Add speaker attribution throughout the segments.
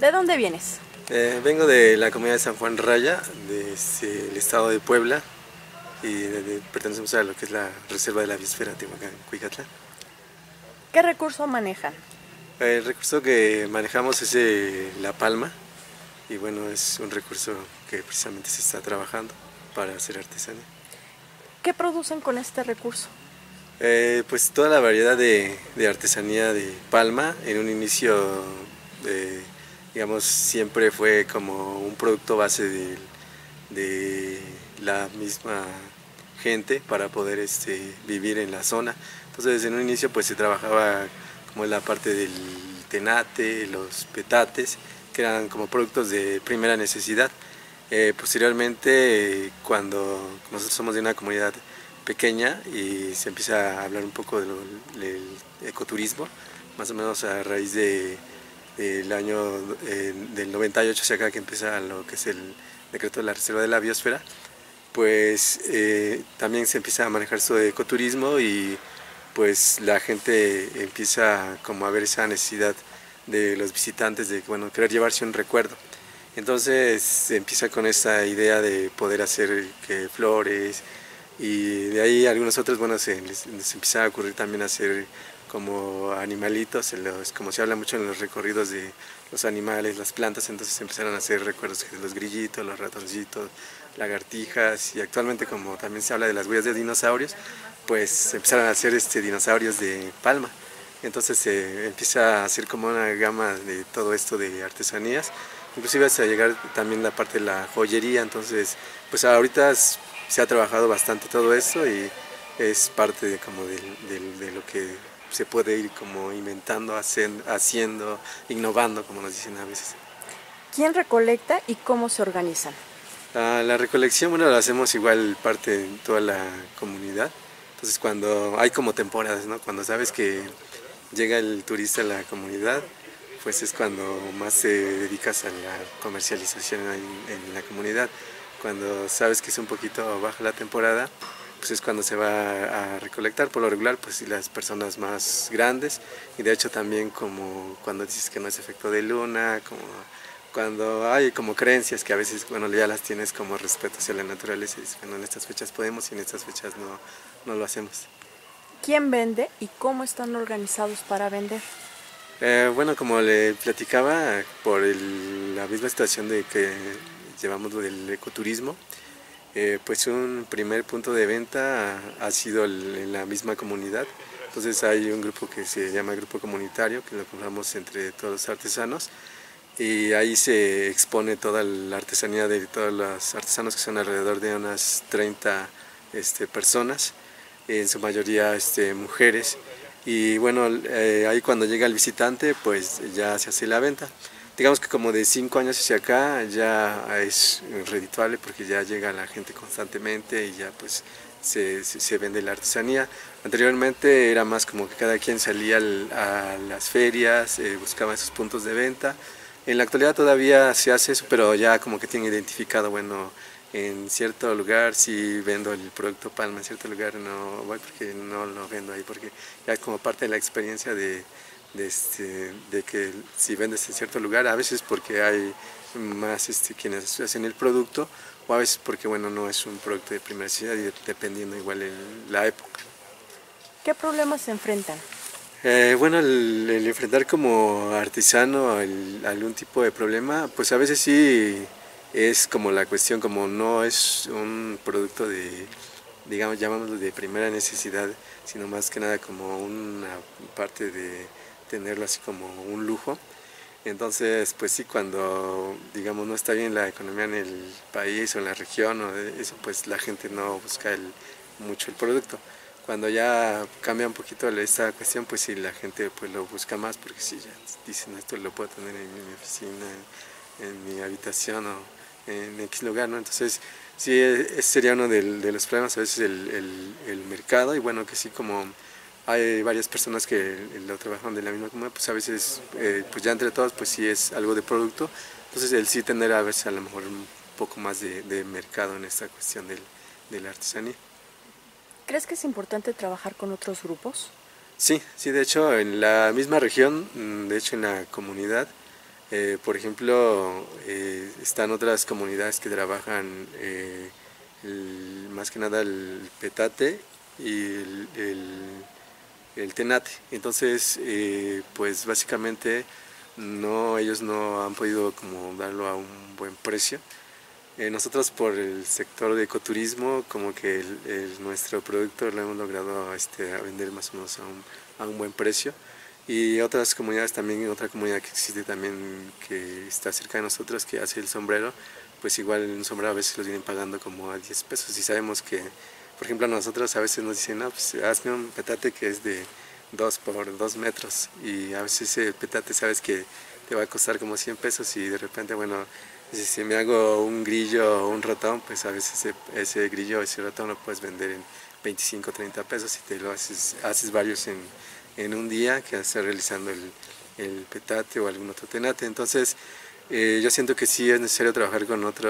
Speaker 1: ¿De dónde vienes?
Speaker 2: Vengo de la comunidad de San Juan Raya, del estado de Puebla, y pertenecemos a lo que es la Reserva de la Biosfera Tehuacán-Cuicatlán.
Speaker 1: ¿Qué recurso manejan?
Speaker 2: El recurso que manejamos es la palma, y bueno, es un recurso que precisamente se está trabajando para hacer artesanía.
Speaker 1: ¿Qué producen con este recurso?
Speaker 2: Pues toda la variedad de artesanía de palma. En un inicio, digamos, siempre fue como un producto base de la misma gente para poder vivir en la zona. Entonces en un inicio pues se trabajaba como en la parte del tenate, los petates, que eran como productos de primera necesidad. Posteriormente, cuando nosotros somos de una comunidad pequeña y se empieza a hablar un poco del ecoturismo, más o menos a raíz del año del 98 hacia acá, que empieza lo que es el decreto de la Reserva de la Biosfera, pues también se empieza a manejar su ecoturismo y pues la gente empieza como a ver esa necesidad de los visitantes de querer llevarse un recuerdo. Entonces se empieza con esta idea de poder hacer flores, y de ahí algunos otros, se les empieza a ocurrir también hacer como animalitos, como se habla mucho en los recorridos de los animales, las plantas, entonces empezaron a hacer recuerdos de los grillitos, los ratoncitos, lagartijas, y actualmente como también se habla de las huellas de dinosaurios, pues empezaron a hacer dinosaurios de palma. Entonces se empieza a hacer como una gama de todo esto de artesanías, inclusive hasta llegar también la parte de la joyería. Entonces pues ahorita se ha trabajado bastante todo esto y es parte de lo que se puede ir como inventando, haciendo, innovando, como nos dicen a veces.
Speaker 1: ¿Quién recolecta y cómo se organizan?
Speaker 2: La recolección, la hacemos igual parte de toda la comunidad. Entonces cuando hay como temporadas, ¿no? Cuando sabes que llega el turista a la comunidad, pues es cuando más te dedicas a la comercialización en la comunidad. Cuando sabes que es un poquito baja la temporada, pues es cuando se va a recolectar. Por lo regular, pues las personas más grandes, y de hecho también como cuando dices que no es efecto de luna, como cuando hay como creencias que a veces ya las tienes como respeto hacia la naturaleza, y dices, en estas fechas podemos y en estas fechas no lo hacemos.
Speaker 1: ¿Quién vende y cómo están organizados para vender?
Speaker 2: Como le platicaba, por la misma situación de que llevamos lo del ecoturismo, pues un primer punto de venta ha sido en la misma comunidad. Entonces hay un grupo que se llama Grupo Comunitario, que lo compramos entre todos los artesanos, y ahí se expone toda la artesanía de todos los artesanos, que son alrededor de unas 30 personas, en su mayoría mujeres. Y ahí cuando llega el visitante, pues ya se hace la venta. Digamos que como de 5 años hacia acá ya es redituable, porque ya llega la gente constantemente y ya pues se vende la artesanía. Anteriormente era más como que cada quien salía a las ferias, buscaba esos puntos de venta. En la actualidad todavía se hace eso, pero ya como que tiene identificado, en cierto lugar sí vendo el producto palma, en cierto lugar no voy porque no lo vendo ahí, porque ya es como parte de la experiencia de que si vendes en cierto lugar, a veces porque hay más quienes hacen el producto, o a veces porque no es un producto de primera necesidad, y dependiendo igual la época.
Speaker 1: ¿Qué problemas se enfrentan?
Speaker 2: El enfrentar como artesano algún tipo de problema, pues a veces sí es como la cuestión, como no es un producto de, digamos, llamámoslo de primera necesidad, sino más que nada como una parte de tenerlo así como un lujo. Entonces, pues sí, cuando, digamos, no está bien la economía en el país o en la región, o eso, pues la gente no busca mucho el producto. Cuando ya cambia un poquito esta cuestión, pues sí, la gente pues lo busca más, porque sí, ya dicen, esto lo puedo tener en mi oficina, en mi habitación o en X lugar, ¿no? Entonces, sí, ese sería uno de los problemas, a veces el mercado, y que sí, como hay varias personas que lo trabajan de la misma comunidad, pues a veces, pues ya entre todos, pues sí es algo de producto. Entonces el sí tener a veces a lo mejor un poco más de mercado en esta cuestión de la artesanía.
Speaker 1: ¿Crees que es importante trabajar con otros grupos?
Speaker 2: Sí, de hecho en la misma región, de hecho en la comunidad, Por ejemplo, están otras comunidades que trabajan más que nada el petate y el tenate. Entonces, pues básicamente ellos no han podido como darlo a un buen precio. Nosotros por el sector de ecoturismo, como que nuestro producto lo hemos logrado a vender más o menos a un buen precio. Y otras comunidades también, otra comunidad que existe también que está cerca de nosotros, que hace el sombrero, pues igual un sombrero a veces los vienen pagando como a 10 pesos. Y sabemos que, por ejemplo, a nosotros a veces nos dicen, no, pues hazme un petate que es de 2 por 2 metros. Y a veces ese petate sabes que te va a costar como 100 pesos y de repente, bueno, si me hago un grillo o un ratón, pues a veces ese grillo o ese ratón lo puedes vender en 25 o 30 pesos y te lo haces varios en un día que estás realizando el petate o algún otro tenate. Entonces, yo siento que sí es necesario trabajar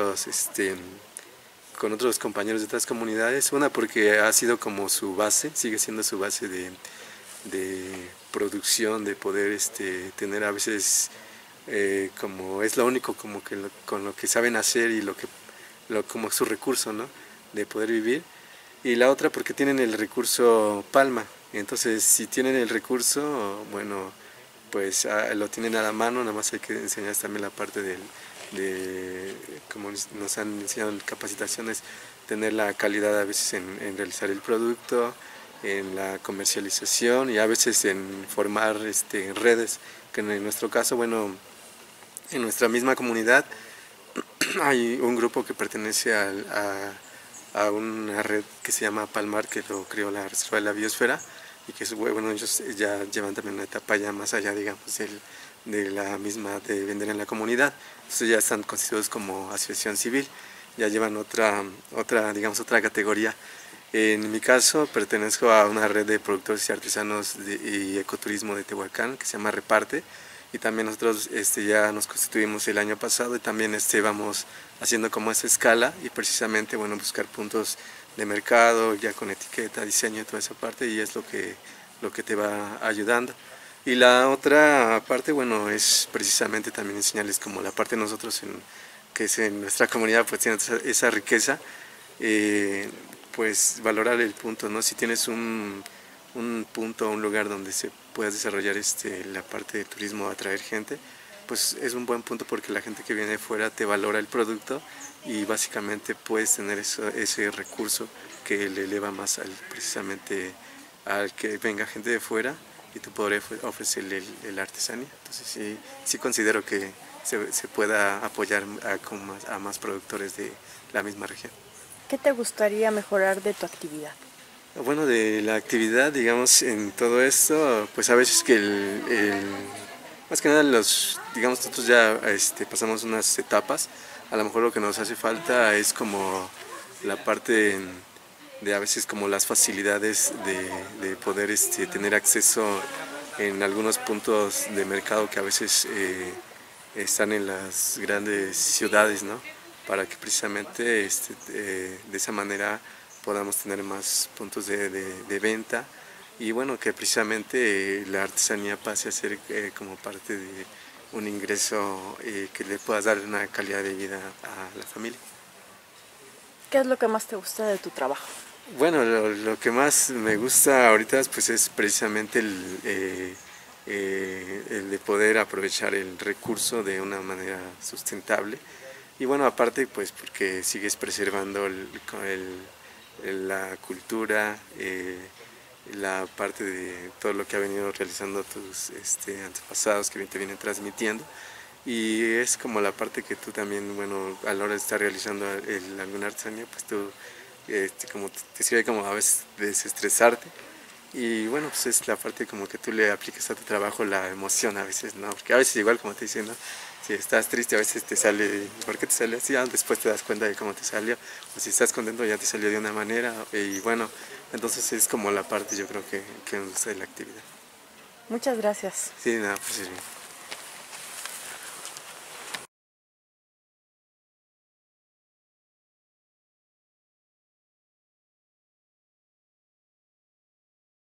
Speaker 2: con otros compañeros de otras comunidades. Una, porque ha sido como su base, sigue siendo su base de producción, de poder tener a veces como es lo único como que con lo que saben hacer y como su recurso, ¿no? De poder vivir. Y la otra porque tienen el recurso palma. Entonces, si tienen el recurso, bueno, pues lo tienen a la mano, nada más hay que enseñar también la parte como nos han enseñado en capacitaciones, tener la calidad a veces en realizar el producto, en la comercialización y a veces en formar redes, que en nuestro caso, bueno, en nuestra misma comunidad hay un grupo que pertenece a una red que se llama Palmar, que lo creó la Reserva de la Biosfera, y que bueno, ellos ya llevan también una etapa ya más allá, digamos, de la misma de vender en la comunidad. Entonces ya están constituidos como asociación civil, ya llevan digamos, otra categoría. En mi caso pertenezco a una red de productores y artesanos y ecoturismo de Tehuacán que se llama Reparte, y también nosotros ya nos constituimos el año pasado y también vamos haciendo como esa escala y precisamente, bueno, buscar puntos de mercado ya con etiqueta, diseño y toda esa parte, y es lo que te va ayudando. Y la otra parte, bueno, es precisamente también enseñarles como la parte de nosotros, que es en nuestra comunidad, pues tiene esa riqueza, pues valorar el punto, ¿no? Si tienes un punto, un lugar donde se pueda desarrollar la parte de turismo, atraer gente, pues es un buen punto porque la gente que viene de fuera te valora el producto y básicamente puedes tener ese recurso que le eleva más precisamente al que venga gente de fuera y tú podrás ofrecerle la artesanía. Entonces sí considero que se pueda apoyar a más productores de la misma región.
Speaker 1: ¿Qué te gustaría mejorar de tu actividad?
Speaker 2: Bueno, de la actividad, digamos, en todo esto, pues a veces que más que nada digamos, nosotros ya pasamos unas etapas, a lo mejor lo que nos hace falta es como la parte de a veces como las facilidades de poder tener acceso en algunos puntos de mercado que a veces están en las grandes ciudades, ¿no? Para que precisamente de esa manera podamos tener más puntos de venta y bueno, que precisamente la artesanía pase a ser como parte de un ingreso que le pueda dar una calidad de vida a la familia.
Speaker 1: ¿Qué es lo que más te gusta de tu trabajo?
Speaker 2: Bueno, lo que más me gusta ahorita pues es precisamente el de poder aprovechar el recurso de una manera sustentable y bueno, aparte pues porque sigues preservando la cultura, la parte de todo lo que ha venido realizando tus antepasados que te vienen transmitiendo, y es como la parte que tú también, bueno, a la hora de estar realizando alguna artesanía, pues tú como te sirve como a veces desestresarte, y bueno, pues es la parte como que tú le aplicas a tu trabajo la emoción a veces, ¿no? Porque a veces igual como te dicen, ¿no? Si estás triste a veces te sale, ¿por qué te sale así? Después te das cuenta de cómo te salió, o si estás contento ya te salió de una manera, y bueno, entonces es como la parte yo creo que me gusta de la actividad.
Speaker 1: Muchas gracias.
Speaker 2: Sí, nada, pues sí.